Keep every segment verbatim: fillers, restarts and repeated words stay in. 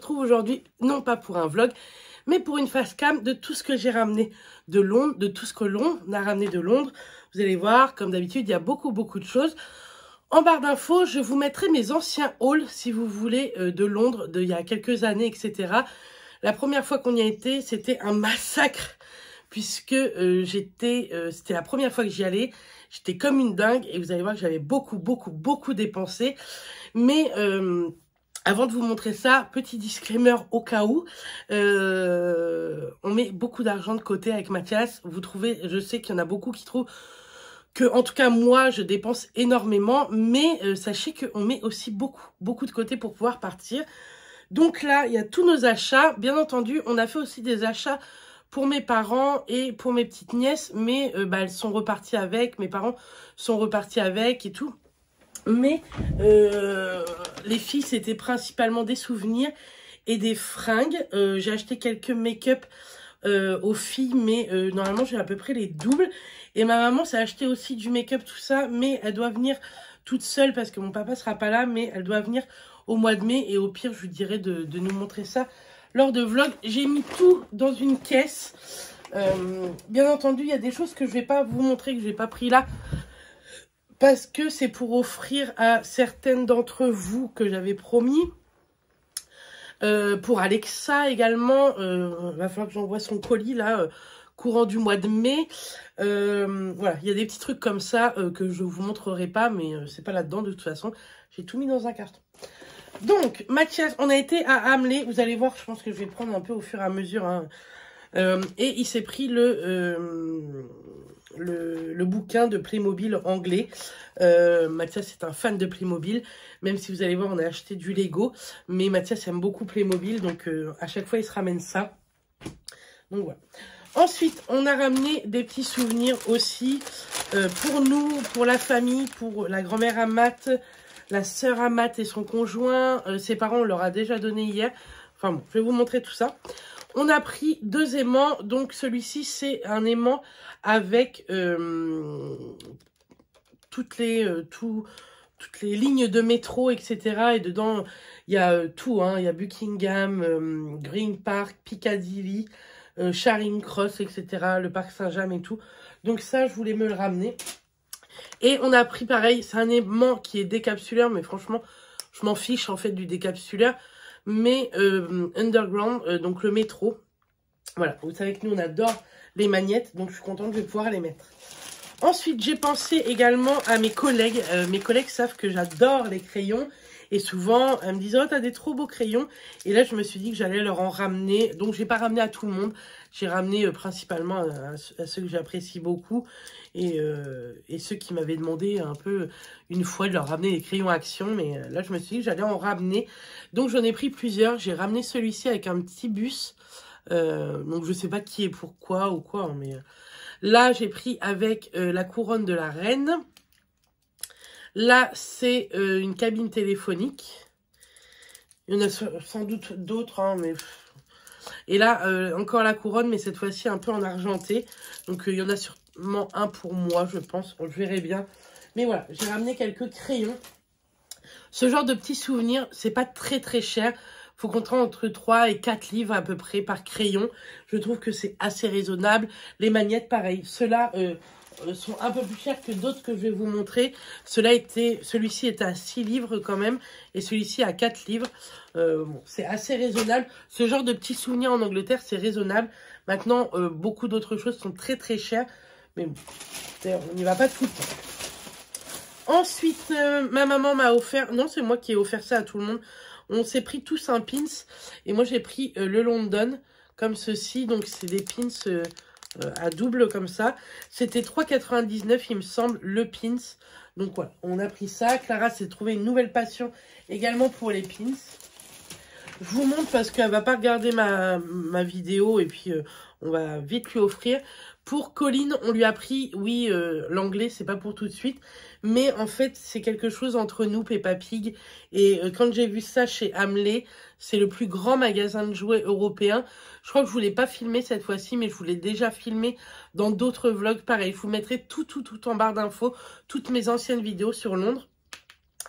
retrouve aujourd'hui, non pas pour un vlog, mais pour une face cam de tout ce que j'ai ramené de Londres, de tout ce que l'on a ramené de Londres. Vous allez voir, comme d'habitude, il y a beaucoup, beaucoup de choses. En barre d'infos, je vous mettrai mes anciens hauls, si vous voulez, euh, de Londres, d'il y a quelques années, et cetera. La première fois qu'on y a été, c'était un massacre, puisque euh, j'étais, euh, c'était la première fois que j'y allais. J'étais comme une dingue, et vous allez voir que j'avais beaucoup, beaucoup, beaucoup dépensé. Mais... Euh, Avant de vous montrer ça, petit disclaimer au cas où, euh, on met beaucoup d'argent de côté avec Mathias. Vous trouvez, je sais qu'il y en a beaucoup qui trouvent que, en tout cas moi, je dépense énormément, mais euh, sachez qu'on met aussi beaucoup, beaucoup de côté pour pouvoir partir. Donc là, il y a tous nos achats. Bien entendu, on a fait aussi des achats pour mes parents et pour mes petites nièces, mais euh, bah, elles sont reparties avec, mes parents sont repartis avec et tout. Mais euh, les filles, c'était principalement des souvenirs et des fringues. Euh, j'ai acheté quelques make-up euh, aux filles, mais euh, normalement, j'ai à peu près les doubles. Et ma maman s'est acheté aussi du make-up, tout ça, mais elle doit venir toute seule parce que mon papa sera pas là, mais elle doit venir au mois de mai. Et au pire, je vous dirais de, de nous montrer ça lors de vlog. J'ai mis tout dans une caisse. Euh, bien entendu, il y a des choses que je vais pas vous montrer, que je n'ai pas pris là. Parce que c'est pour offrir à certaines d'entre vous que j'avais promis. Euh, pour Alexa également. Il euh, va falloir que j'envoie son colis là, euh, courant du mois de mai. Euh, voilà, il y a des petits trucs comme ça euh, que je vous montrerai pas. Mais euh, c'est pas là-dedans de toute façon. J'ai tout mis dans un carton. Donc, Mathias, on a été à Hamley. Vous allez voir, je pense que je vais prendre un peu au fur et à mesure. Hein. Euh, et il s'est pris le... Euh, Le, le bouquin de Playmobil anglais. Euh, Mathias est un fan de Playmobil, même si vous allez voir, on a acheté du Lego, mais Mathias aime beaucoup Playmobil, donc euh, à chaque fois, il se ramène ça. Donc voilà. Ensuite, on a ramené des petits souvenirs aussi euh, pour nous, pour la famille, pour la grand-mère Amat, la sœur Amat et son conjoint. Euh, ses parents, on leur a déjà donné hier. Enfin bon, je vais vous montrer tout ça. On a pris deux aimants, donc celui-ci c'est un aimant avec euh, toutes, les, euh, tout, toutes les lignes de métro, et cetera. Et dedans, il y a euh, tout, hein. Il y a Buckingham, euh, Green Park, Piccadilly, euh, Charing Cross, et cetera. Le parc Saint-James et tout. Donc ça, je voulais me le ramener. Et on a pris pareil, c'est un aimant qui est décapsuleur, mais franchement, je m'en fiche en fait du décapsuleur. Mais euh, Underground, euh, donc le métro. Voilà, vous savez que nous, on adore les magnettes, donc je suis contente de pouvoir les mettre. Ensuite, j'ai pensé également à mes collègues. Euh, mes collègues savent que j'adore les crayons. Et souvent, elles me disent « Oh, t'as des trop beaux crayons !» Et là, je me suis dit que j'allais leur en ramener. Donc, je n'ai pas ramené à tout le monde. J'ai ramené euh, principalement à, à ceux que j'apprécie beaucoup. Et, euh, et ceux qui m'avaient demandé un peu une fois de leur ramener des crayons Action. Mais euh, là, je me suis dit que j'allais en ramener. Donc, j'en ai pris plusieurs. J'ai ramené celui-ci avec un petit bus. Euh, donc, je ne sais pas qui est pourquoi ou quoi. Mais euh, là, j'ai pris avec euh, la couronne de la reine. Là, c'est euh, une cabine téléphonique. Il y en a sans doute d'autres, hein, mais... Et là, euh, encore la couronne, mais cette fois-ci un peu en argenté. Donc, euh, il y en a sûrement un pour moi, je pense. On le verrait bien. Mais voilà, j'ai ramené quelques crayons. Ce genre de petits souvenirs, c'est pas très très cher. Faut compter entre trois et quatre livres à peu près par crayon. Je trouve que c'est assez raisonnable. Les magnettes, pareil. Ceux-là... Euh, sont un peu plus chers que d'autres que je vais vous montrer. Cela était, celui-ci était à six livres quand même, et celui-ci à quatre livres. Euh, bon, c'est assez raisonnable. Ce genre de petits souvenirs en Angleterre, c'est raisonnable. Maintenant, euh, beaucoup d'autres choses sont très très chères, mais bon, on n'y va pas tout le temps. Ensuite, euh, ma maman m'a offert, non, c'est moi qui ai offert ça à tout le monde. On s'est pris tous un pins, et moi j'ai pris euh, le London, comme ceci. Donc c'est des pins... Euh, Euh, à double comme ça. C'était trois quatre-vingt-dix-neuf, il me semble, le pins. Donc voilà, on a pris ça. Clara s'est trouvé une nouvelle passion également pour les pins. Je vous montre parce qu'elle va pas regarder ma, ma vidéo et puis euh, on va vite lui offrir. Pour Colline, on lui a pris, oui, euh, l'anglais, c'est pas pour tout de suite. Mais en fait, c'est quelque chose entre nous, Peppa Pig. Et euh, quand j'ai vu ça chez Hamley, c'est le plus grand magasin de jouets européen. Je crois que je ne vous l'ai pas filmé cette fois-ci, mais je vous l'ai déjà filmé dans d'autres vlogs. Pareil, je vous mettrai tout, tout, tout en barre d'infos. Toutes mes anciennes vidéos sur Londres.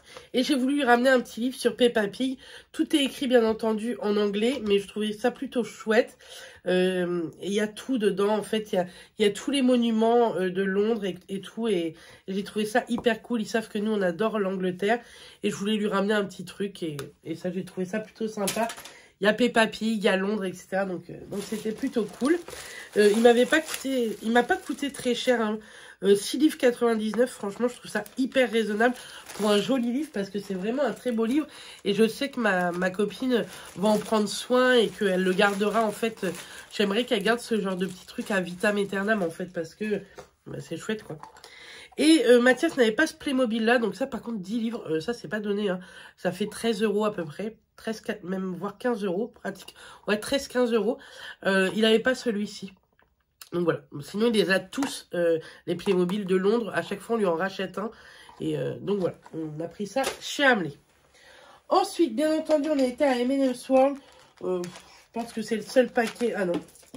Et j'ai voulu lui ramener un petit livre sur Peppa Pig. Tout est écrit bien entendu en anglais, mais je trouvais ça plutôt chouette. Euh, et il y a tout dedans, en fait, il y a, y a tous les monuments euh, de Londres et, et tout. Et, et j'ai trouvé ça hyper cool. Ils savent que nous, on adore l'Angleterre. Et je voulais lui ramener un petit truc. Et, et ça, j'ai trouvé ça plutôt sympa. Il y a Peppa Pig, il y a Londres, et cetera. Donc, euh, donc c'était plutôt cool. Euh, il m'avait pas coûté, il m'a pas coûté très cher. Hein. Euh, six livres quatre-vingt-dix-neuf, franchement, je trouve ça hyper raisonnable pour un joli livre parce que c'est vraiment un très beau livre. Et je sais que ma, ma copine va en prendre soin et qu'elle le gardera. En fait, j'aimerais qu'elle garde ce genre de petit truc à vitam aeternam en fait parce que bah, c'est chouette quoi. Et euh, Mathias n'avait pas ce Playmobil là, donc ça par contre dix livres, euh, ça c'est pas donné, hein. Ça fait treize euros à peu près, treize, même voire quinze euros, pratique. Ouais, treize quinze euros. Euh, il n'avait pas celui-ci. Donc voilà, sinon il les a tous, euh, les Playmobil de Londres, à chaque fois on lui en rachète un. Et euh, donc voilà, on a pris ça chez Hamley. Ensuite, bien entendu, on a été à M and M's World. Euh, je pense que c'est le seul paquet, ah non.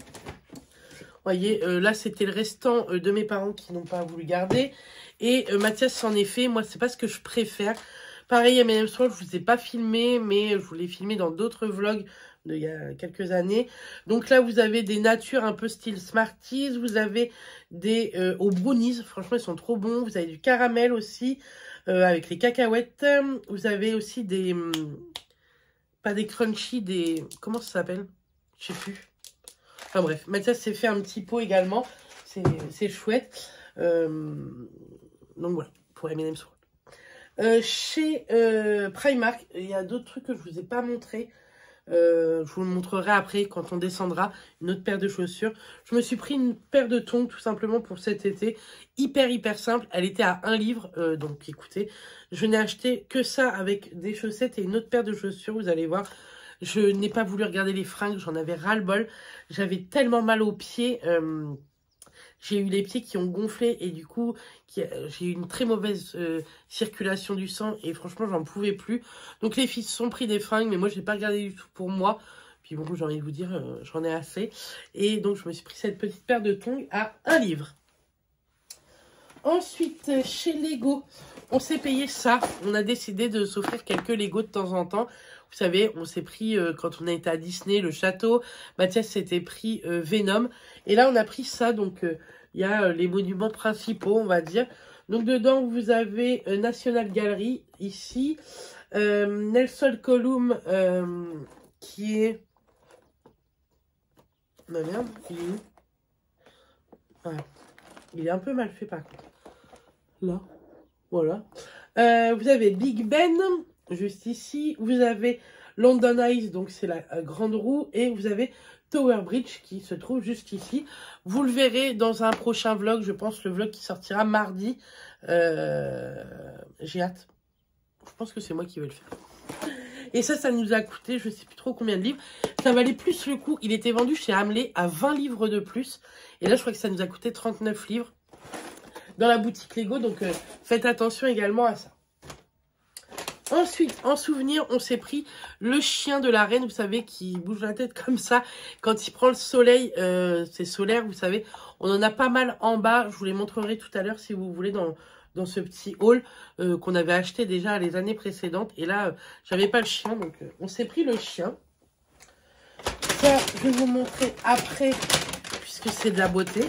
Vous voyez, euh, là, c'était le restant euh, de mes parents qui n'ont pas voulu garder. Et euh, Mathias s'en est fait. Moi, c'est pas ce que je préfère. Pareil, M and M's World, je ne vous ai pas filmé, mais je vous l'ai filmé dans d'autres vlogs d'il y a quelques années. Donc là, vous avez des natures un peu style Smarties. Vous avez des euh, aux brownies. Franchement, ils sont trop bons. Vous avez du caramel aussi, euh, avec les cacahuètes. Vous avez aussi des... Hum, pas des crunchy, des... Comment ça s'appelle? Je sais plus. Enfin bref, Mathias s'est fait un petit pot également. C'est chouette. Euh, donc voilà, pour M and M's World. Euh, chez euh, Primark, il y a d'autres trucs que je ne vous ai pas montré. Euh, je vous le montrerai après quand on descendra. Une autre paire de chaussures. Je me suis pris une paire de tongs tout simplement pour cet été. Hyper hyper simple. Elle était à un livre. Euh, donc écoutez, je n'ai acheté que ça avec des chaussettes et une autre paire de chaussures. Vous allez voir. Je n'ai pas voulu regarder les fringues, j'en avais ras-le-bol. J'avais tellement mal aux pieds. Euh, j'ai eu les pieds qui ont gonflé et du coup, j'ai eu une très mauvaise euh, circulation du sang. Et franchement, j'en pouvais plus. Donc les filles se sont pris des fringues, mais moi, je n'ai pas regardé du tout pour moi. Puis bon, j'ai envie de vous dire, euh, j'en ai assez. Et donc, je me suis pris cette petite paire de tongs à un livre. Ensuite, chez Lego, on s'est payé ça. On a décidé de s'offrir quelques Lego de temps en temps. Vous savez, on s'est pris, euh, quand on a été à Disney, le château. Mathias s'était pris euh, Venom. Et là, on a pris ça. Donc, il euh, y a euh, les monuments principaux, on va dire. Donc, dedans, vous avez euh, National Gallery, ici. Euh, Nelson Column, euh, qui est... Ah merde, il est où? Voilà. Il est un peu mal fait, par contre. Là, voilà. Euh, vous avez Big Ben, juste ici. Vous avez London Eye, donc c'est la euh, grande roue. Et vous avez Tower Bridge qui se trouve juste ici. Vous le verrez dans un prochain vlog, je pense, le vlog qui sortira mardi. Euh, J'ai hâte. Je pense que c'est moi qui vais le faire. Et ça, ça nous a coûté, je ne sais plus trop combien de livres. Ça valait plus le coup. Il était vendu chez Hamley à vingt livres de plus. Et là, je crois que ça nous a coûté trente-neuf livres dans la boutique Lego. Donc, euh, faites attention également à ça. Ensuite, en souvenir, on s'est pris le chien de la reine, vous savez, qui bouge la tête comme ça. Quand il prend le soleil, euh, c'est solaire, vous savez. On en a pas mal en bas. Je vous les montrerai tout à l'heure si vous voulez dans... dans ce petit haul euh, qu'on avait acheté déjà les années précédentes. Et là, euh, j'avais pas le chien, donc euh, on s'est pris le chien. Ça, je vais vous montrer après, puisque c'est de la beauté.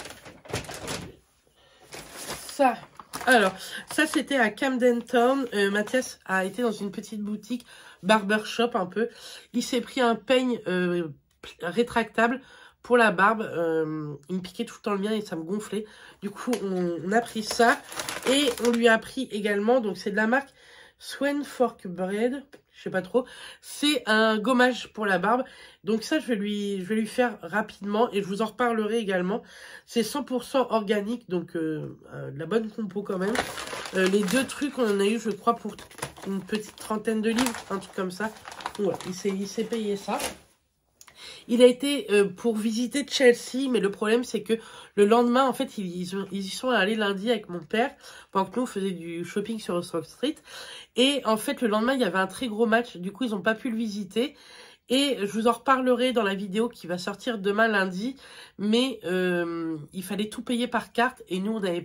Ça, alors, ça c'était à Camden Town. Euh, Mathias a été dans une petite boutique barbershop un peu. Il s'est pris un peigne euh, rétractable pour la barbe. Euh, il me piquait tout le temps le mien et ça me gonflait. Du coup, on, on a pris ça. Et on lui a pris également, donc c'est de la marque Swan Fork Bread. Je sais pas trop. C'est un gommage pour la barbe. Donc ça, je vais lui, je vais lui faire rapidement. Et je vous en reparlerai également. C'est cent pour cent organique. Donc euh, euh, de la bonne compo quand même. Euh, les deux trucs, on en a eu, je crois, pour une petite trentaine de livres. Un truc comme ça. Donc, ouais, il s'est payé ça. Il a été euh, pour visiter Chelsea, mais le problème c'est que le lendemain, en fait, ils, ils, ont, ils y sont allés lundi avec mon père, pendant que nous on faisait du shopping sur Oxford Street. Et en fait, le lendemain, il y avait un très gros match, du coup, ils n'ont pas pu le visiter. Et je vous en reparlerai dans la vidéo qui va sortir demain lundi, mais euh, il fallait tout payer par carte et nous, on avait... On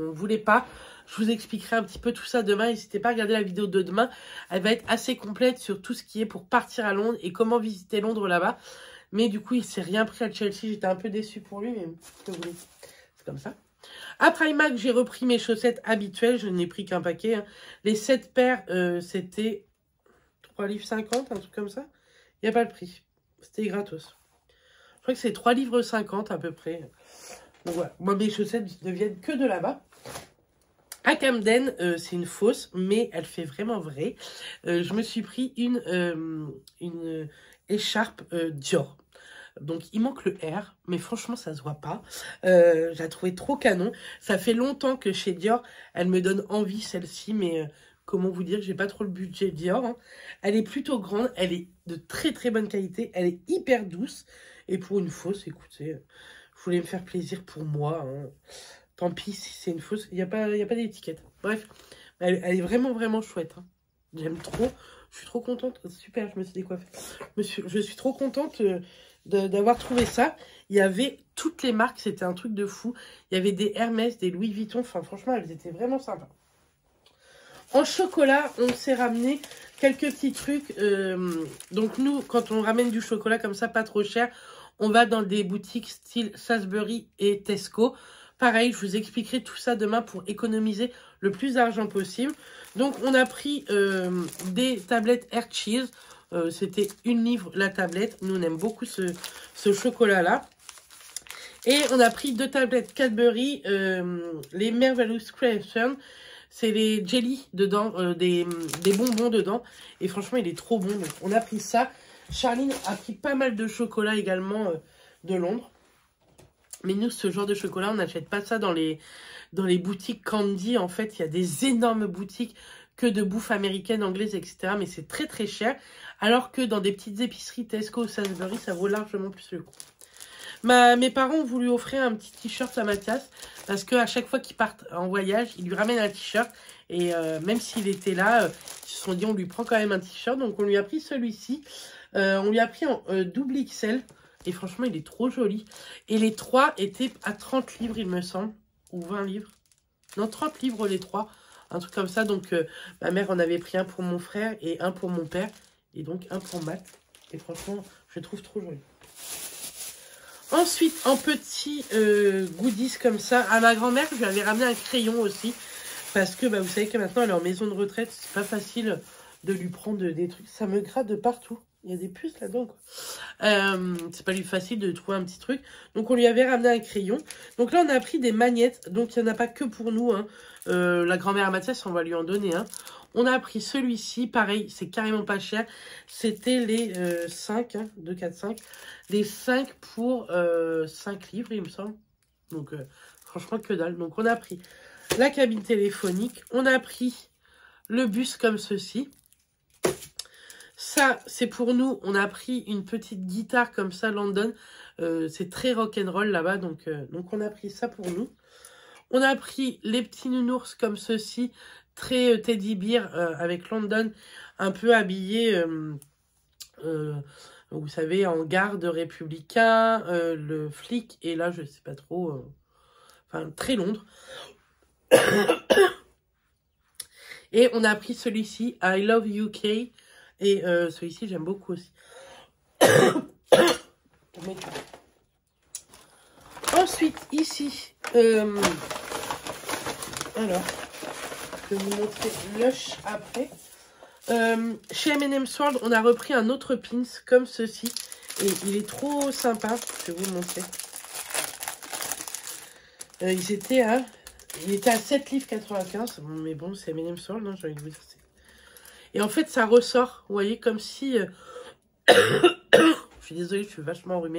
on voulait pas. Je vous expliquerai un petit peu tout ça demain. N'hésitez pas à regarder la vidéo de demain. Elle va être assez complète sur tout ce qui est pour partir à Londres et comment visiter Londres là-bas. Mais du coup, il s'est rien pris à Chelsea. J'étais un peu déçue pour lui, mais que vous voulez, c'est comme ça. À Primark, j'ai repris mes chaussettes habituelles. Je n'ai pris qu'un paquet. Hein. Les sept paires, euh, c'était trois livres cinquante, un truc comme ça. Il n'y a pas le prix. C'était gratos. Je crois que c'est trois livres cinquante à peu près. Donc voilà. Moi, mes chaussettes ne viennent que de là-bas. À Camden, euh, c'est une fausse, mais elle fait vraiment vrai. Euh, je me suis pris une, euh, une écharpe euh, Dior. Donc, il manque le R, mais franchement, ça se voit pas. Euh, je la trouvais trop canon. Ça fait longtemps que chez Dior, elle me donne envie, celle-ci, mais euh, comment vous dire, j'ai pas trop le budget Dior. Hein. Elle est plutôt grande, elle est de très très bonne qualité, elle est hyper douce. Et pour une fausse, écoutez, je voulais me faire plaisir pour moi. Hein. Tant pis si c'est une fausse, il n'y a pas, y a pas d'étiquette. Bref, elle, elle est vraiment, vraiment chouette. Hein. J'aime trop, je suis trop contente. Super, je me suis décoiffée. Je, suis, je suis trop contente euh, d'avoir trouvé ça. Il y avait toutes les marques, c'était un truc de fou. Il y avait des Hermès, des Louis Vuitton. Enfin, franchement, elles étaient vraiment sympas. En chocolat, on s'est ramené quelques petits trucs. Euh, donc nous, quand on ramène du chocolat comme ça, pas trop cher, on va dans des boutiques style Sainsbury et Tesco. Pareil, je vous expliquerai tout ça demain pour économiser le plus d'argent possible. Donc, on a pris euh, des tablettes Air Cheese. Euh, C'était une livre la tablette. Nous, on aime beaucoup ce, ce chocolat-là. Et on a pris deux tablettes Cadbury, euh, les Marvelous Creations. C'est les jelly dedans, euh, des, des bonbons dedans. Et franchement, il est trop bon. Donc, on a pris ça. Charline a pris pas mal de chocolat également euh, de Londres. Mais nous, ce genre de chocolat, on n'achète pas ça dans les, dans les boutiques Candy. En fait, il y a des énormes boutiques que de bouffe américaine, anglaise, et cetera. Mais c'est très, très cher. Alors que dans des petites épiceries Tesco ou Sainsbury, ça vaut largement plus le coup. Ma, mes parents ont voulu offrir un petit t-shirt à Mathias. Parce qu'à chaque fois qu'ils partent en voyage, ils lui ramènent un t-shirt. Et euh, même s'il était là, euh, ils se sont dit, on lui prend quand même un t-shirt. Donc, on lui a pris celui-ci. Euh, on lui a pris en euh, double X L. Et franchement, il est trop joli. Et les trois étaient à trente livres, il me semble. Ou vingt livres. Non, trente livres les trois. Un truc comme ça. Donc, euh, ma mère en avait pris un pour mon frère et un pour mon père. Et donc, un pour Matt. Et franchement, je le trouve trop joli. Ensuite, en petits euh, goodies comme ça. À ma grand-mère, je lui avais ramené un crayon aussi. Parce que, bah, vous savez que maintenant, elle est en maison de retraite. C'est pas facile de lui prendre des trucs. Ça me gratte de partout. Il y a des puces là-dedans, quoi. Euh, c'est pas lui facile de trouver un petit truc. Donc, on lui avait ramené un crayon. Donc là, on a pris des magnettes. Donc, il n'y en a pas que pour nous. Hein. Euh, la grand-mère Mathias, on va lui en donner un. Hein. On a pris celui-ci. Pareil, c'est carrément pas cher. C'était les euh, cinq, hein, deux, quatre, cinq. Les cinq pour euh, cinq livres, il me semble. Donc, euh, franchement, que dalle. Donc, on a pris la cabine téléphonique. On a pris le bus comme ceci. Ça, c'est pour nous. On a pris une petite guitare comme ça, London. Euh, c'est très rock'n'roll là-bas. Donc, euh, donc, on a pris ça pour nous. On a pris les petits nounours comme ceci. Très euh, teddy bear euh, avec London. Un peu habillé, euh, euh, vous savez, en garde républicain. Euh, le flic. Et là, je sais pas trop. Euh, enfin, très Londres. Et on a pris celui-ci. I Love U K. Et euh, celui-ci, j'aime beaucoup aussi. Ensuite, ici, euh, alors, je vais vous montrer Lush après. Euh, chez M and M's World, on a repris un autre pins comme ceci. Et il est trop sympa. Je vais vous le montrer. Euh, ils étaient à, il était à sept livres quatre-vingt-quinze. Mais bon, c'est M and M's World, hein, j'ai envie de vous dire. Et en fait, ça ressort, vous voyez, comme si... Euh... je suis désolée, je suis vachement enrhumée.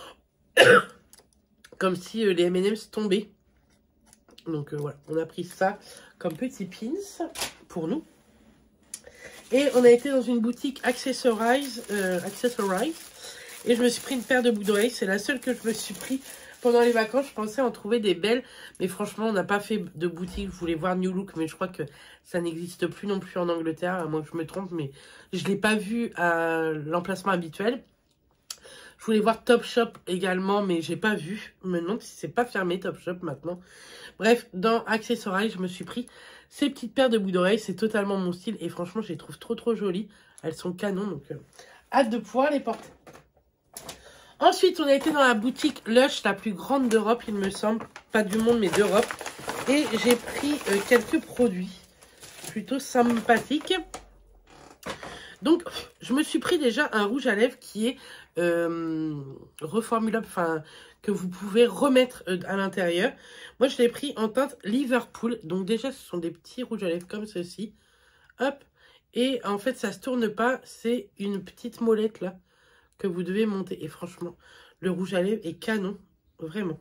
Comme si euh, les M and M's tombaient. Donc euh, voilà, on a pris ça comme petit pins pour nous. Et on a été dans une boutique Accessorize, euh, Accessorize. Et je me suis pris une paire de boucles d'oreilles. C'est la seule que je me suis pris pendant les vacances. Je pensais en trouver des belles. Mais franchement, on n'a pas fait de boutique. Je voulais voir New Look. Mais je crois que ça n'existe plus non plus en Angleterre. À moins que je me trompe. Mais je ne l'ai pas vu à l'emplacement habituel. Je voulais voir Topshop également, mais j'ai pas vu. Je me demande si c'est pas fermé Topshop maintenant. Bref, dans Accessories, je me suis pris ces petites paires de boucles d'oreilles. C'est totalement mon style et franchement, je les trouve trop trop jolies. Elles sont canons, donc euh, hâte de pouvoir les porter. Ensuite, on a été dans la boutique Lush, la plus grande d'Europe, il me semble. Pas du monde, mais d'Europe. Et j'ai pris euh, quelques produits plutôt sympathiques. Donc, je me suis pris déjà un rouge à lèvres qui est euh, reformulable, enfin, que vous pouvez remettre euh, à l'intérieur. Moi, je l'ai pris en teinte Liverpool. Donc, déjà, ce sont des petits rouges à lèvres comme ceci. Hop. Et en fait, ça se tourne pas. C'est une petite molette, là, que vous devez monter. Et franchement, le rouge à lèvres est canon. Vraiment.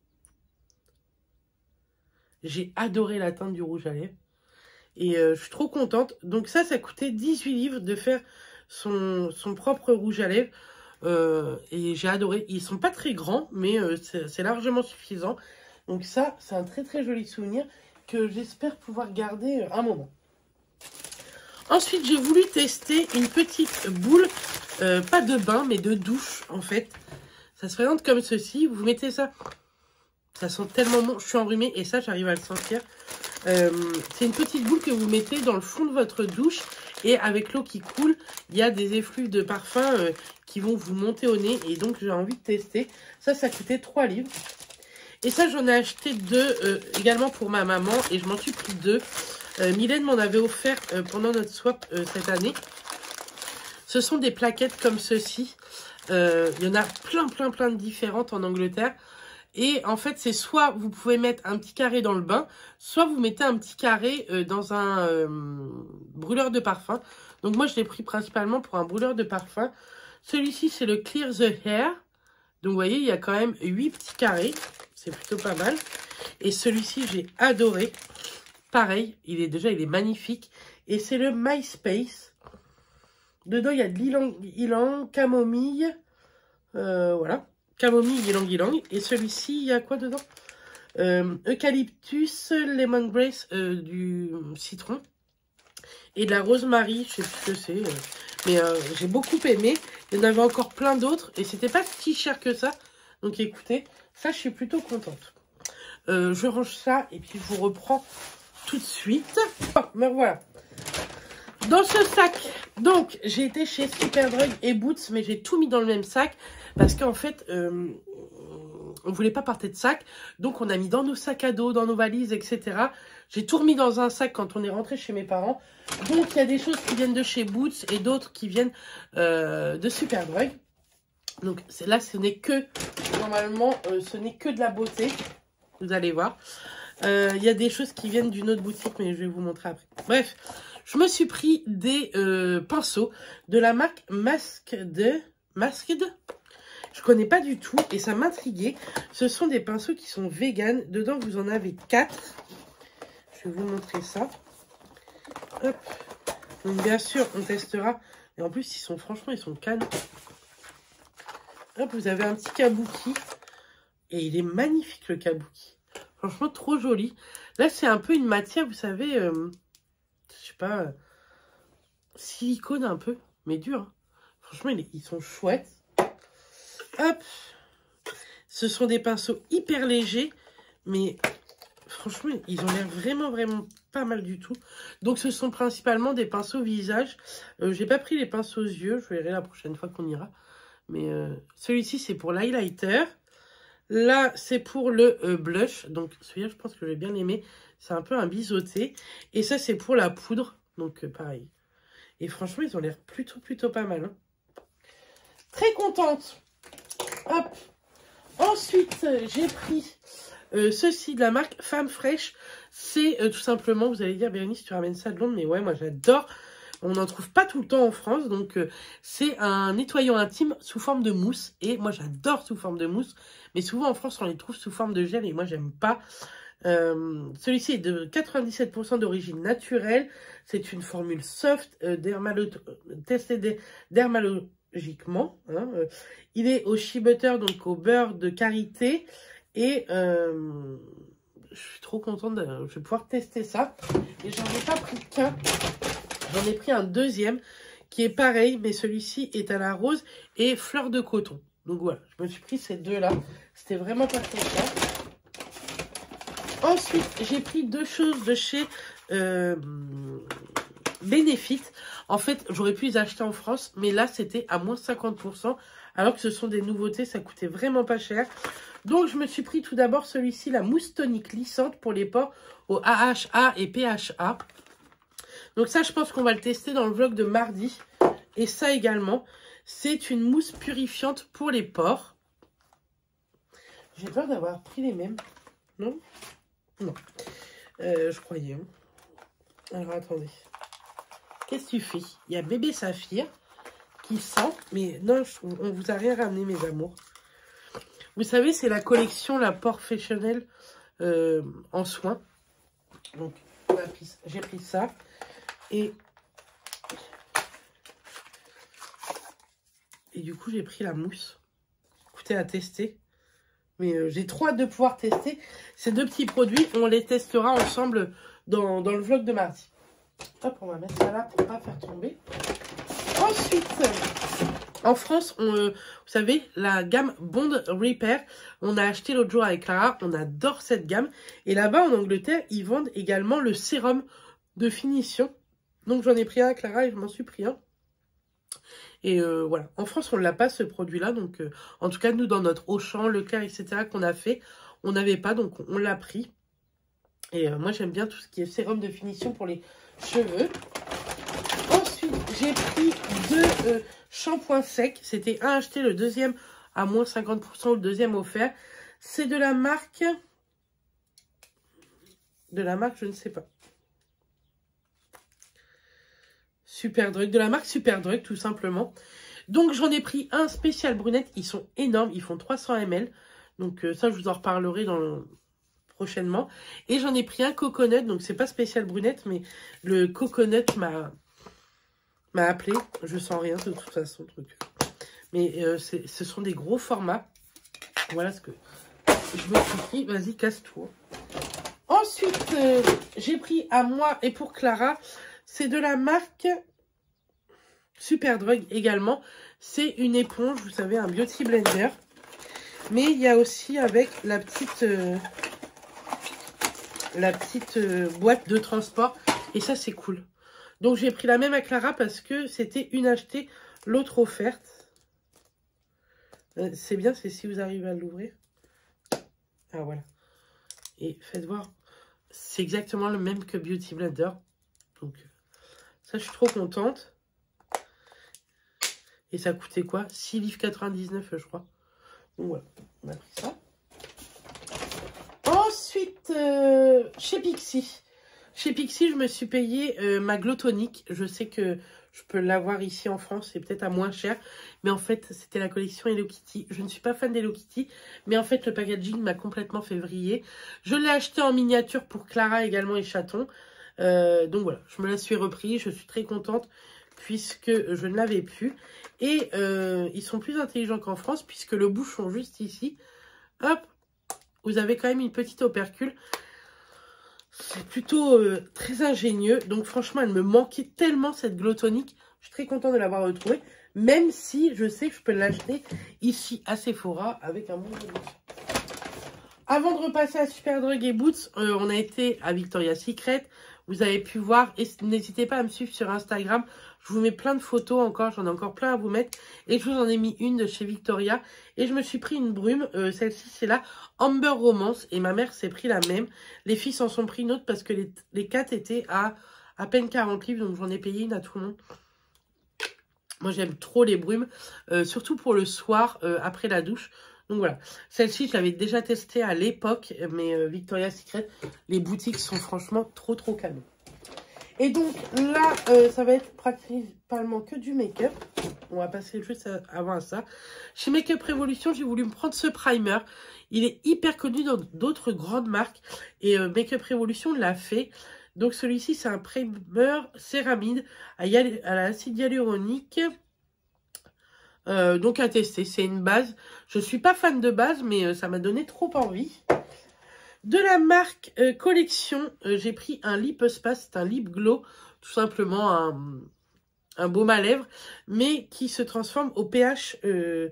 J'ai adoré la teinte du rouge à lèvres. Et euh, je suis trop contente. Donc ça, ça coûtait dix-huit livres de faire son, son propre rouge à lèvres. Euh, et j'ai adoré. Ils sont pas très grands, mais euh, c'est largement suffisant. Donc ça, c'est un très très joli souvenir que j'espère pouvoir garder un moment. Ensuite, j'ai voulu tester une petite boule, euh, pas de bain, mais de douche en fait. Ça se présente comme ceci. Vous mettez ça. Ça sent tellement bon. Je suis enrhumée et ça, j'arrive à le sentir. Euh, c'est une petite boule que vous mettez dans le fond de votre douche et avec l'eau qui coule, il y a des effluves de parfum euh, qui vont vous monter au nez et donc j'ai envie de tester. Ça, ça coûtait trois livres. Et ça, j'en ai acheté deux euh, également pour ma maman et je m'en suis pris deux. Euh, Mylène m'en avait offert euh, pendant notre swap euh, cette année. Ce sont des plaquettes comme ceci. Euh, il y en a plein, plein, plein de différentes en Angleterre. Et en fait, c'est soit vous pouvez mettre un petit carré dans le bain, soit vous mettez un petit carré euh, dans un euh, brûleur de parfum. Donc moi, je l'ai pris principalement pour un brûleur de parfum. Celui-ci, c'est le Clear the Hair. Donc vous voyez, il y a quand même huit petits carrés. C'est plutôt pas mal. Et celui-ci, j'ai adoré. Pareil, il est déjà, il est magnifique. Et c'est le MySpace. Dedans, il y a de l'ylang-ylang, camomille. Euh, voilà. Camomille, ylang-ylang. Et celui-ci, il y a quoi dedans? euh, Eucalyptus, lemongrass, euh, du citron. Et de la rosemary, je sais plus ce que c'est. Euh, mais euh, j'ai beaucoup aimé. Il y en avait encore plein d'autres. Et c'était pas si cher que ça. Donc écoutez, ça, je suis plutôt contente. Euh, je range ça et puis je vous reprends tout de suite. Oh, ben voilà. Dans ce sac, donc, j'ai été chez Superdrug et Boots, mais j'ai tout mis dans le même sac. Parce qu'en fait, euh, on ne voulait pas porter de sac. Donc, on a mis dans nos sacs à dos, dans nos valises, et cetera. J'ai tout remis dans un sac quand on est rentré chez mes parents. Donc, il y a des choses qui viennent de chez Boots et d'autres qui viennent euh, de Superdrug. Donc, là, ce n'est que, normalement, euh, ce n'est que de la beauté. Vous allez voir. Il euh, y a des choses qui viennent d'une autre boutique, mais je vais vous montrer après. Bref, je me suis pris des euh, pinceaux de la marque Masked. Masked Je connais pas du tout et ça m'intriguait. Ce sont des pinceaux qui sont vegan. Dedans, vous en avez quatre. Je vais vous montrer ça. Hop. Donc, bien sûr, on testera. Et en plus, ils sont, franchement, ils sont canons. Hop, vous avez un petit kabuki. Et il est magnifique, le kabuki. Franchement, trop joli. Là, c'est un peu une matière, vous savez, euh, je sais pas, euh, silicone un peu, mais dur. Hein. Franchement, ils, ils sont chouettes. Hop. Ce sont des pinceaux hyper légers, mais franchement, ils ont l'air vraiment, vraiment pas mal du tout. Donc, ce sont principalement des pinceaux visage. Euh, J'ai pas pris les pinceaux yeux, je verrai la prochaine fois qu'on ira. Mais euh, celui-ci, c'est pour l'highlighter. Là, c'est pour le euh, blush. Donc, celui-là, je pense que je vais bien l'aimer. C'est un peu un biseauté. Et ça, c'est pour la poudre. Donc, euh, pareil. Et franchement, ils ont l'air plutôt, plutôt pas mal. Hein. Très contente. Hop. Ensuite, euh, j'ai pris euh, ceci de la marque Femme Fraîche. C'est euh, tout simplement, vous allez dire, Bérénice, tu ramènes ça de Londres. Mais ouais, moi, j'adore. On n'en trouve pas tout le temps en France. Donc, euh, c'est un nettoyant intime sous forme de mousse. Et moi, j'adore sous forme de mousse. Mais souvent, en France, on les trouve sous forme de gel. Et moi, j'aime pas. Euh, Celui-ci est de quatre-vingt-dix-sept pour cent d'origine naturelle. C'est une formule soft, euh, testée dermatologiquement. Hein. Euh, il est au shea butter, donc au beurre de karité. Et euh, je suis trop contente. De, je vais pouvoir tester ça. Et j'en ai pas pris qu'un. J'en ai pris un deuxième qui est pareil, mais celui-ci est à la rose et fleur de coton. Donc voilà, je me suis pris ces deux-là. C'était vraiment pas très cher. Ensuite, j'ai pris deux choses de chez euh, Benefit. En fait, j'aurais pu les acheter en France, mais là, c'était à moins cinquante pour cent. Alors que ce sont des nouveautés, ça coûtait vraiment pas cher. Donc, je me suis pris tout d'abord celui-ci, la mousse tonique lissante pour les pores au A H A et P H A. Donc ça, je pense qu'on va le tester dans le vlog de mardi. Et ça également, c'est une mousse purifiante pour les pores. J'ai peur d'avoir pris les mêmes. Non? Non. Euh, je croyais. Hein. Alors, attendez. Qu'est-ce que tu fais? Il y a bébé Saphir qui sent. Mais non, on vous a rien ramené, mes amours. Vous savez, c'est la collection, la Porefessionnel euh, en soins. Donc, j'ai pris ça. Et, et du coup, j'ai pris la mousse. Écoutez, à tester. Mais euh, j'ai trop hâte de pouvoir tester ces deux petits produits. On les testera ensemble dans, dans le vlog de mardi. Hop, on va mettre ça là pour ne pas faire tomber. Ensuite, en France, on, euh, vous savez, la gamme Bond Repair, on a acheté l'autre jour avec Clara. On adore cette gamme. Et là-bas, en Angleterre, ils vendent également le sérum de finition. Donc, j'en ai pris un à Clara et je m'en suis pris un. Et euh, voilà, en France, on ne l'a pas ce produit-là. Donc, euh, en tout cas, nous, dans notre Auchan, Leclerc, et cetera qu'on a fait, on n'avait pas. Donc, on l'a pris. Et euh, moi, j'aime bien tout ce qui est sérum de finition pour les cheveux. Ensuite, j'ai pris deux euh, shampoings secs. C'était un acheté, le deuxième à moins cinquante pour cent, le deuxième offert. C'est de la marque... De la marque, je ne sais pas. Superdrug, de la marque Superdrug, tout simplement. Donc, j'en ai pris un spécial brunette. Ils sont énormes, ils font trois cents millilitres. Donc, euh, ça, je vous en reparlerai dans le... prochainement. Et j'en ai pris un coconut. Donc, c'est pas spécial brunette, mais le coconut m'a m'a appelé. Je sens rien, de toute façon. Truc. Mais euh, ce sont des gros formats. Voilà ce que je me suis pris. Vas-y, casse-toi. Ensuite, euh, j'ai pris à moi et pour Clara... C'est de la marque Superdrug également. C'est une éponge, vous savez, un beauty blender. Mais il y a aussi avec la petite, euh, la petite euh, boîte de transport. Et ça, c'est cool. Donc, j'ai pris la même à Clara parce que c'était une achetée, l'autre offerte. Euh, c'est bien, c'est si vous arrivez à l'ouvrir. Ah, voilà. Et faites voir, c'est exactement le même que Beauty Blender. Donc... ça, je suis trop contente. Et ça coûtait quoi? six livres quatre-vingt-dix-neuf, je crois. Donc voilà, on a pris ça. Ensuite, euh, chez Pixi. Chez Pixi, je me suis payé euh, ma Glow Tonic. Je sais que je peux l'avoir ici en France, c'est peut-être à moins cher. Mais en fait, c'était la collection Hello Kitty. Je ne suis pas fan d'Hello Kitty. Mais en fait, le packaging m'a complètement fait vriller. Je l'ai acheté en miniature pour Clara également et Chaton. Euh, donc voilà, je me la suis repris, je suis très contente puisque je ne l'avais plus. Et euh, ils sont plus intelligents qu'en France puisque le bouchon juste ici, hop, vous avez quand même une petite opercule. C'est plutôt euh, très ingénieux. Donc franchement, elle me manquait tellement cette Glow Tonic. Je suis très contente de l'avoir retrouvée. Même si je sais que je peux l'acheter ici à Sephora avec un bon de bouchon. Avant de repasser à Superdrug et Boots, euh, on a été à Victoria's Secret. Vous avez pu voir, et n'hésitez pas à me suivre sur Instagram. Je vous mets plein de photos encore, j'en ai encore plein à vous mettre. Et je vous en ai mis une de chez Victoria. Et je me suis pris une brume, euh, celle-ci c'est la Amber Romance. Et ma mère s'est pris la même. Les filles s'en sont pris une autre parce que les, les quatre étaient à à peine quarante livres. Donc j'en ai payé une à tout le monde. Moi j'aime trop les brumes, euh, surtout pour le soir, euh, après la douche. Donc voilà, celle-ci, je l'avais déjà testée à l'époque, mais euh, Victoria's Secret, les boutiques sont franchement trop, trop canon. Et donc là, euh, ça va être principalement que du make-up. On va passer juste avant à ça. Chez Make-up Revolution, j'ai voulu me prendre ce primer. Il est hyper connu dans d'autres grandes marques. Et euh, Make-up Revolution l'a fait. Donc celui-ci, c'est un primer céramide à, à l'acide hyaluronique. Euh, donc à tester, c'est une base. Je suis pas fan de base, mais euh, ça m'a donné trop envie. De la marque euh, Collection, euh, j'ai pris un lip spa, c'est un lip glow, tout simplement un, un baume à lèvres, mais qui se transforme au pH euh,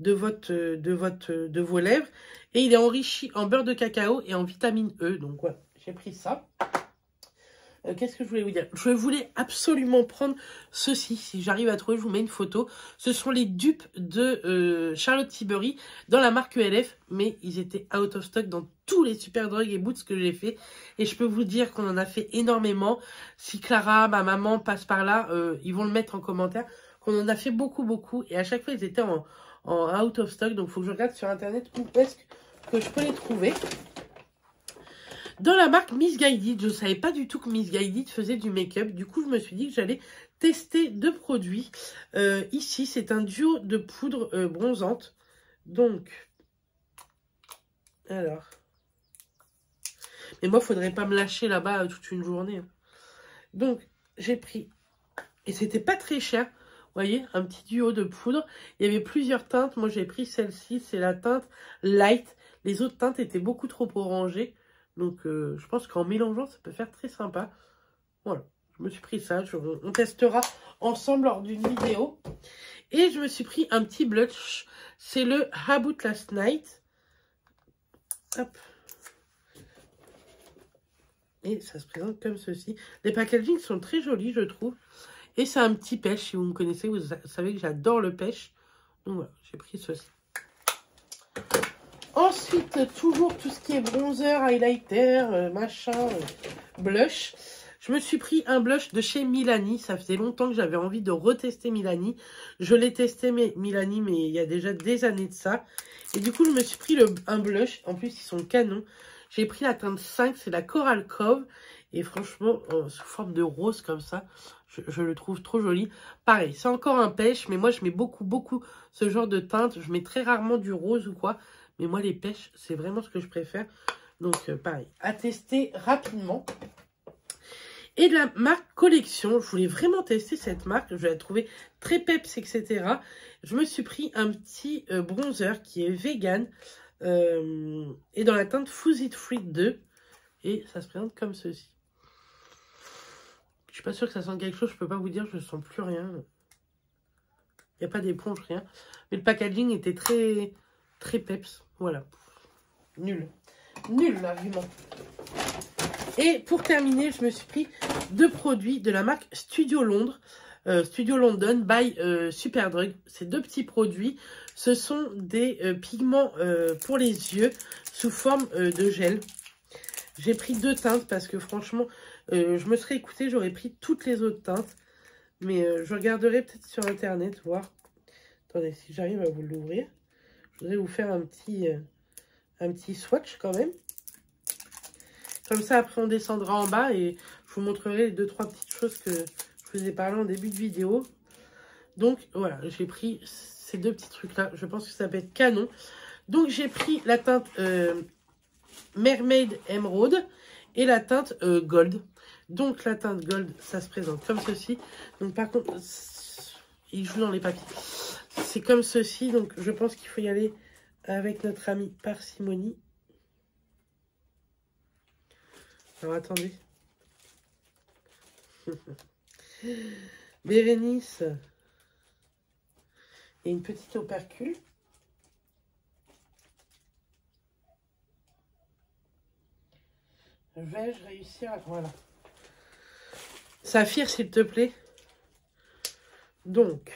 de, votre, de, votre, de vos lèvres. Et il est enrichi en beurre de cacao et en vitamine E. Donc voilà, j'ai pris ça. Euh, Qu'est-ce que je voulais vous dire? Je voulais absolument prendre ceci. Si j'arrive à trouver, je vous mets une photo. Ce sont les dupes de euh, Charlotte Tilbury dans la marque E L F. Mais ils étaient out of stock dans tous les Superdrug et Boots que j'ai fait. Et je peux vous dire qu'on en a fait énormément. Si Clara, ma maman, passe par là, euh, ils vont le mettre en commentaire. Qu'on en a fait beaucoup, beaucoup. Et à chaque fois, ils étaient en, en out of stock. Donc, il faut que je regarde sur Internet où est-ce que je peux les trouver. Dans la marque Missguided, je ne savais pas du tout que Missguided faisait du make-up. Du coup, je me suis dit que j'allais tester deux produits. Euh, ici, c'est un duo de poudre euh, bronzante. Donc, alors. Mais moi, il ne faudrait pas me lâcher là-bas toute une journée. Hein. Donc, j'ai pris. Et c'était pas très cher. Vous voyez, un petit duo de poudre. Il y avait plusieurs teintes. Moi, j'ai pris celle-ci. C'est la teinte Light. Les autres teintes étaient beaucoup trop orangées. Donc, euh, je pense qu'en mélangeant, ça peut faire très sympa. Voilà, je me suis pris ça. Je, on testera ensemble lors d'une vidéo. Et je me suis pris un petit blush. C'est le About Last Night. Hop. Et ça se présente comme ceci. Les packagings sont très jolis, je trouve. Et c'est un petit pêche. Si vous me connaissez, vous savez que j'adore le pêche. Donc voilà, j'ai pris ceci. Ensuite, toujours tout ce qui est bronzer, highlighter, euh, machin, euh, blush. Je me suis pris un blush de chez Milani. Ça faisait longtemps que j'avais envie de retester Milani. Je l'ai testé, mais Milani, mais il y a déjà des années de ça. Et du coup, je me suis pris le, un blush. En plus, ils sont canons. J'ai pris la teinte cinq, c'est la Coral Cove. Et franchement, euh, sous forme de rose comme ça, je, je le trouve trop joli. Pareil, c'est encore un pêche, mais moi, je mets beaucoup, beaucoup ce genre de teinte. Je mets très rarement du rose ou quoi. Mais moi, les pêches, c'est vraiment ce que je préfère. Donc, euh, pareil, à tester rapidement. Et de la marque Collection, je voulais vraiment tester cette marque. Je l'ai trouvée très peps, et cetera. Je me suis pris un petit euh, bronzer qui est vegan. Euh, et dans la teinte Fuzzy Free deux. Et ça se présente comme ceci. Je suis pas sûre que ça sente quelque chose. Je peux pas vous dire, je ne sens plus rien. Il n'y a pas d'éponge, rien. Mais le packaging était très, très peps. Voilà. Nul. Nul l'argument. Et pour terminer, je me suis pris deux produits de la marque Studio Londres. Euh, Studio London by euh, Superdrug. Ces deux petits produits, ce sont des euh, pigments euh, pour les yeux sous forme euh, de gel. J'ai pris deux teintes parce que franchement, euh, je me serais écoutée, j'aurais pris toutes les autres teintes. Mais euh, je regarderai peut-être sur Internet, voir. Attendez, si j'arrive à vous l'ouvrir. Je voudrais vous faire un petit, euh, un petit swatch quand même. Comme ça, après, on descendra en bas et je vous montrerai les deux, trois petites choses que je vous ai parlé en début de vidéo. Donc, voilà, j'ai pris ces deux petits trucs-là. Je pense que ça va être canon. Donc, j'ai pris la teinte euh, Mermaid Emerald et la teinte euh, Gold. Donc, la teinte Gold, ça se présente comme ceci. Donc, par contre, il joue dans les papiers. C'est comme ceci. Donc, je pense qu'il faut y aller avec notre amie Parcimonie. Alors, attendez. Bérénice. Et une petite opercule. Vais-je réussir à... Voilà. Saphir, s'il te plaît. Donc,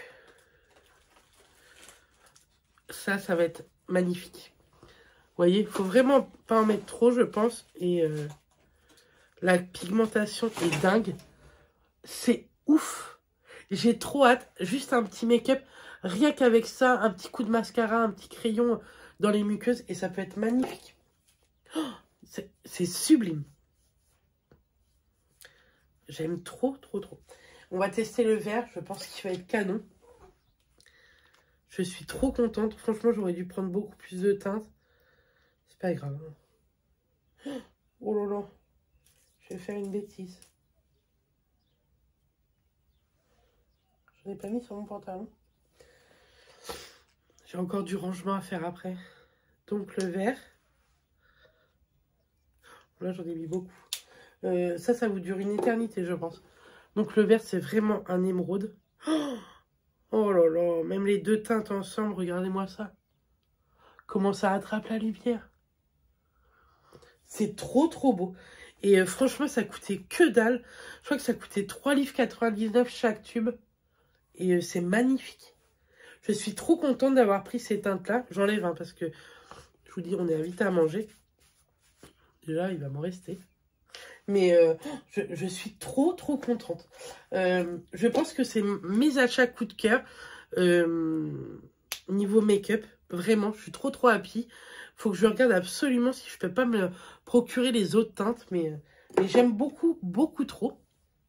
ça, ça va être magnifique. Vous voyez, il faut vraiment pas en mettre trop, je pense. Et euh, la pigmentation est dingue. C'est ouf. J'ai trop hâte. Juste un petit make-up. Rien qu'avec ça, un petit coup de mascara, un petit crayon dans les muqueuses. Et ça peut être magnifique. Oh, c'est sublime. J'aime trop, trop, trop. On va tester le vert. Je pense qu'il va être canon. Je suis trop contente. Franchement, j'aurais dû prendre beaucoup plus de teintes. C'est pas grave. Oh là là. Je vais faire une bêtise. Je n'ai pas mis sur mon pantalon. J'ai encore du rangement à faire après. Donc le vert. Là, j'en ai mis beaucoup. Euh, ça, ça vous dure une éternité, je pense. Donc le vert, c'est vraiment un émeraude. Oh, Oh là là, même les deux teintes ensemble, regardez-moi ça. Comment ça attrape la lumière. C'est trop trop beau. Et euh, franchement, ça coûtait que dalle. Je crois que ça coûtait trois livres quatre-vingt-dix-neuf chaque tube. Et euh, c'est magnifique. Je suis trop contente d'avoir pris ces teintes-là. J'enlève, hein, parce que je vous dis, on est invité à manger. Déjà, il va m'en rester. Mais euh, je, je suis trop trop contente. Euh, je pense que c'est mes achats coup de cœur. Euh, niveau make-up. Vraiment, je suis trop trop happy. Faut que je regarde absolument si je peux pas me procurer les autres teintes. Mais, mais j'aime beaucoup, beaucoup trop.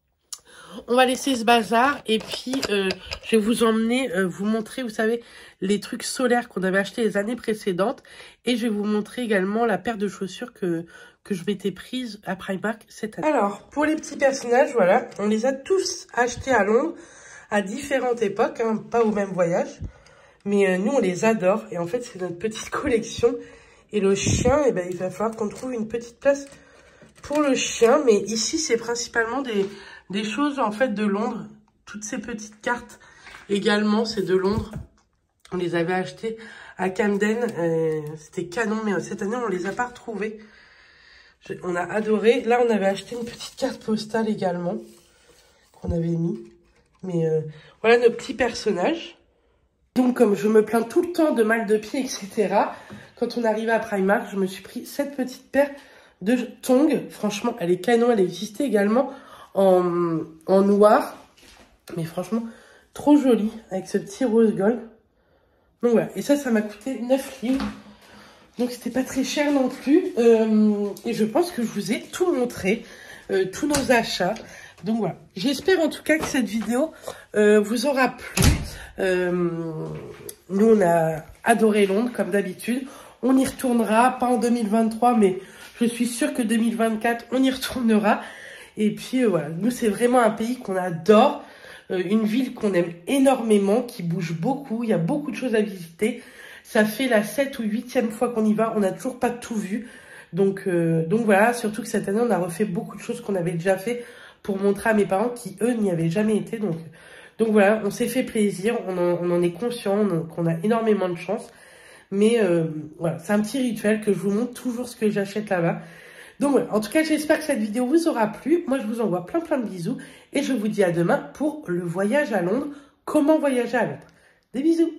On va laisser ce bazar. Et puis, euh, je vais vous emmener, euh, vous montrer, vous savez, les trucs solaires qu'on avait achetés les années précédentes. Et je vais vous montrer également la paire de chaussures que, que je m'étais prise à Primark cette année. Alors, pour les petits personnages, voilà, on les a tous achetés à Londres à différentes époques, hein, pas au même voyage. Mais euh, nous, on les adore. Et en fait, c'est notre petite collection. Et le chien, eh ben, il va falloir qu'on trouve une petite place pour le chien. Mais ici, c'est principalement des, des choses, en fait, de Londres. Toutes ces petites cartes, également, c'est de Londres. On les avait achetées à Camden. Euh, C'était canon, mais cette année, on les a pas retrouvées. Je, on a adoré. Là, on avait acheté une petite carte postale également, qu'on avait mis. Mais euh, voilà nos petits personnages. Donc, comme je me plains tout le temps de mal de pied, et cetera, quand on arrivait à Primark, je me suis pris cette petite paire de tongs. Franchement, elle est canon. Elle existait également en, en noir. Mais franchement, trop jolie, avec ce petit rose gold. Donc voilà, et ça, ça m'a coûté neuf livres. Donc, c'était pas très cher non plus. Euh, et je pense que je vous ai tout montré, euh, tous nos achats. Donc voilà, j'espère en tout cas que cette vidéo euh, vous aura plu. Euh, nous, on a adoré Londres, comme d'habitude. On y retournera, pas en deux mille vingt-trois, mais je suis sûre que deux mille vingt-quatre, on y retournera. Et puis, euh, voilà, nous, c'est vraiment un pays qu'on adore. Euh, une ville qu'on aime énormément, qui bouge beaucoup. Il y a beaucoup de choses à visiter. Ça fait la septième ou huitième fois qu'on y va. On n'a toujours pas tout vu. Donc, euh, donc voilà, surtout que cette année, on a refait beaucoup de choses qu'on avait déjà fait pour montrer à mes parents qui, eux, n'y avaient jamais été. Donc... Donc voilà, on s'est fait plaisir, on en, on en est conscient, qu'on a énormément de chance. Mais euh, voilà, c'est un petit rituel que je vous montre toujours ce que j'achète là-bas. Donc voilà, en tout cas, j'espère que cette vidéo vous aura plu. Moi, je vous envoie plein plein de bisous. Et je vous dis à demain pour le voyage à Londres. Comment voyager à Londres. Des bisous.